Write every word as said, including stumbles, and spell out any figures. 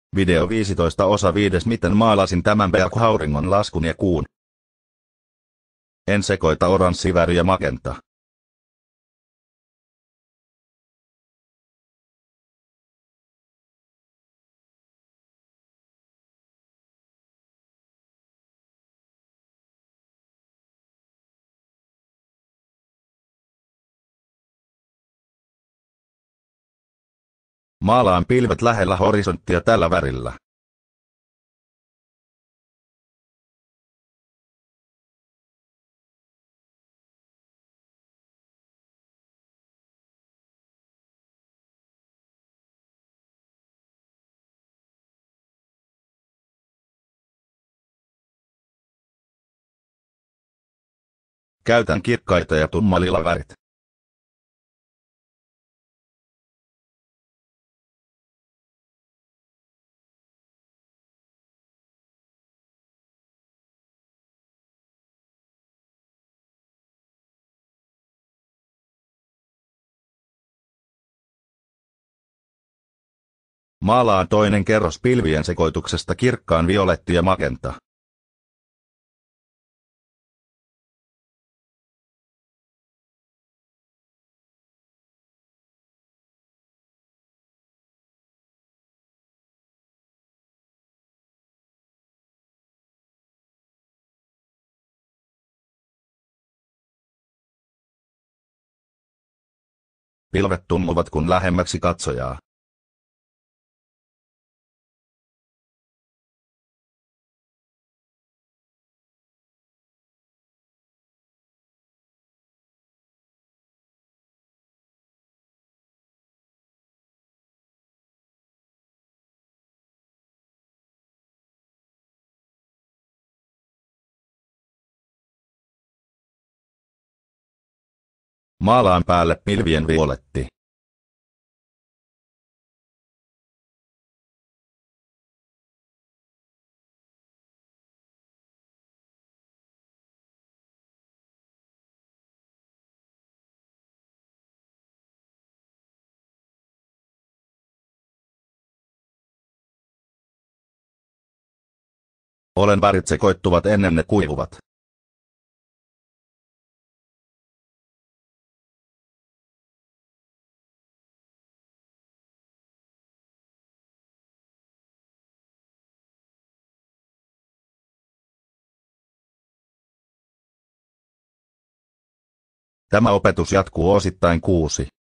Video viisitoista osa viides. Miten maalasin tämän auringon laskun ja kuun? En sekoita oranssi väri ja magenta. Maalaan pilvet lähellä horisonttia tällä värillä. Käytän kirkkaita ja tummalilla värit. Maalaan toinen kerros pilvien sekoituksesta kirkkaan violetti ja magenta. Pilvet tummuvat kun lähemmäksi katsojaa. Maalaan päälle pilvien violetti. Olen värit sekoittuvat ennen ne kuivuvat. Tämä opetus jatkuu osittain kuusi.